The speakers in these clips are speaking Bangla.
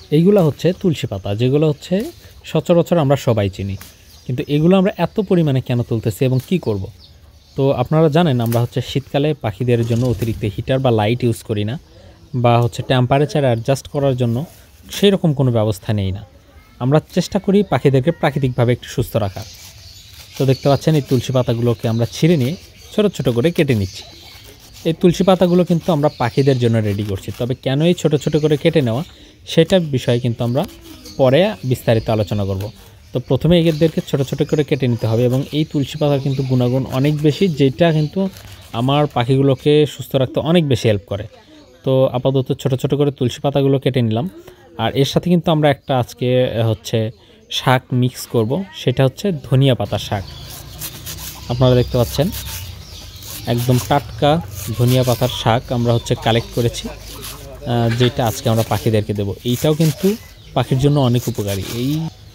এইগুলো হচ্ছে তুলসী পাতা, যেগুলো হচ্ছে সচরাচর আমরা সবাই চিনি, কিন্তু এগুলো আমরা এত পরিমাণে কেন তুলতেছি এবং কি করব। তো আপনারা জানেন আমরা হচ্ছে শীতকালে পাখিদের জন্য অতিরিক্ত হিটার বা লাইট ইউজ করি না, বা হচ্ছে টেম্পারেচার অ্যাডজাস্ট করার জন্য সেই রকম কোনো ব্যবস্থা নেই না। আমরা চেষ্টা করি পাখিদেরকে প্রাকৃতিকভাবে একটু সুস্থ রাখার। তো দেখতে পাচ্ছেন এই তুলসী পাতাগুলোকে আমরা ছিঁড়ে নিয়ে ছোটো ছোটো করে কেটে নিচ্ছি। এই তুলসী পাতাগুলো কিন্তু আমরা পাখিদের জন্য রেডি করছি, তবে কেন এই ছোটো ছোটো করে কেটে নেওয়া সেটার বিষয়ে কিন্তু আমরা পরে বিস্তারিত আলোচনা করব। তো প্রথমে এদেরকে ছোটো ছোটো করে কেটে নিতে হবে, এবং এই তুলসী পাতার কিন্তু গুণাগুণ অনেক বেশি, যেটা কিন্তু আমার পাখিগুলোকে সুস্থ রাখতে অনেক বেশি হেল্প করে। তো আপাতত ছোটো ছোটো করে তুলসী পাতাগুলো কেটে নিলাম। আর এর সাথে কিন্তু আমরা একটা আজকে হচ্ছে শাক মিক্স করব, সেটা হচ্ছে ধনিয়া পাতার শাক। আপনারা দেখতে পাচ্ছেন একদম টাটকা ধনিয়া পাতার শাক আমরা হচ্ছে কালেক্ট করেছি, যেটা আজকে আমরা পাখিদেরকে দেব। এইটাও কিন্তু পাখির জন্য অনেক উপকারী। এই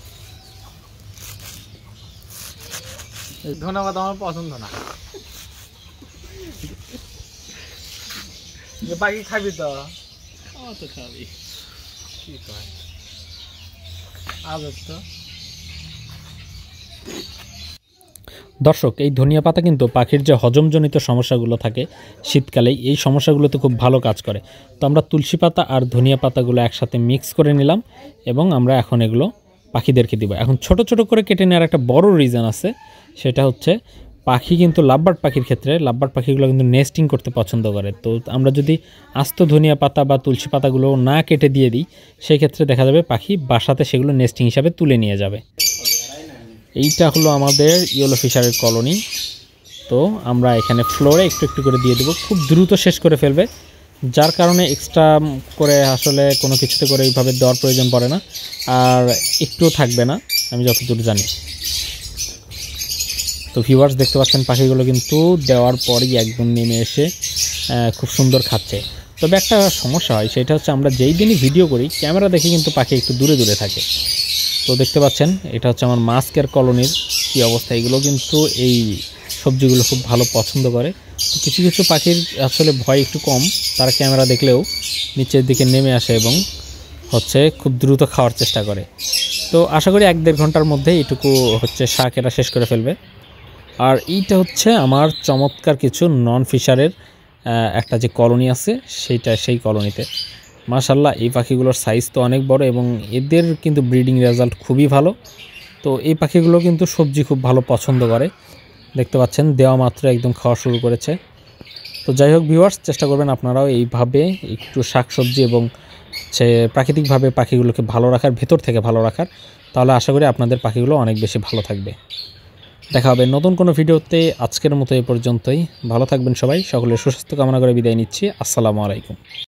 ধনিয়া পাতা আমার পছন্দ না, পাখি খাবি তো খাবি কি কয় আদর তো। দর্শক, এই ধনিয়া পাতা কিন্তু পাখির যে হজমজনিত সমস্যাগুলো থাকে শীতকালে, এই সমস্যাগুলোতে খুব ভালো কাজ করে। তো আমরা তুলসী পাতা আর ধনিয়া পাতাগুলো একসাথে মিক্স করে নিলাম, এবং আমরা এখন এগুলো পাখিদেরকে দিব। এখন ছোট ছোট করে কেটে নেওয়ার একটা বড় রিজন আছে, সেটা হচ্ছে পাখি কিন্তু লাভবার্ড পাখির ক্ষেত্রে লাভবার্ড পাখিগুলো কিন্তু নেস্টিং করতে পছন্দ করে। তো আমরা যদি আস্ত ধনিয়া পাতা বা তুলসী পাতাগুলো না কেটে দিয়ে দিই, সেই ক্ষেত্রে দেখা যাবে পাখি বাসাতে সেগুলো নেস্টিং হিসাবে তুলে নিয়ে যাবে। এইটা হলো আমাদের ইয়েলো ফিশারের কলোনি। তো আমরা এখানে ফ্লোরে একটু একটু করে দিয়ে দেবো, খুব দ্রুত শেষ করে ফেলবে, যার কারণে এক্সট্রা করে আসলে কোনো কিছুতে করে এইভাবে দেওয়ার প্রয়োজন পড়ে না, আর একটুও থাকবে না আমি যতদূর জানি। তো ভিউয়ার্স দেখতে পাচ্ছেন পাখিগুলো কিন্তু দেওয়ার পরই একদম নেমে এসে খুব সুন্দর খাচ্ছে। তবে একটা সমস্যা হয়, সেটা হচ্ছে আমরা যেই দিনই ভিডিও করি ক্যামেরা দেখে কিন্তু পাখি একটু দূরে দূরে থাকে। তো দেখতে পাচ্ছেন এটা হচ্ছে আমার মাস্কের কলোনির কী অবস্থা। এগুলো কিন্তু এই সবজিগুলো খুব ভালো পছন্দ করে। তো কিছু কিছু পাখির আসলে ভয় একটু কম, তারা ক্যামেরা দেখলেও নিচের দিকে নেমে আসে এবং হচ্ছে খুব দ্রুত খাওয়ার চেষ্টা করে। তো আশা করি 1-1.5 ঘন্টার মধ্যে এইটুকু হচ্ছে শাক এরা শেষ করে ফেলবে। আর এইটা হচ্ছে আমার চমৎকার কিছু নন ফিশারের একটা যে কলোনি আছে সেই কলোনিতে মাশাআল্লাহ এই পাখিগুলোর সাইজ তো অনেক বড়, এবং এদের কিন্তু ব্রিডিং রেজাল্ট খুবই ভালো। তো এই পাখিগুলো কিন্তু সবজি খুব ভালো পছন্দ করে, দেখতে পাচ্ছেন দেওয়া মাত্র একদম খাওয়া শুরু করেছে। তো যাই হোক ভিউয়ার্স, চেষ্টা করবেন আপনারাও এইভাবে একটু শাকসবজি এবং প্রাকৃতিকভাবে পাখিগুলোকে ভালো রাখার, ভেতর থেকে ভালো রাখার, তাহলে আশা করি আপনাদের পাখিগুলো অনেক বেশি ভালো থাকবে। দেখা হবে নতুন কোনো ভিডিওতে। আজকের মতো এই পর্যন্তই। ভালো থাকবেন সবাই, সকলের সুস্বাস্থ্য কামনা করে বিদায় নিচ্ছি। আসসালামু আলাইকুম।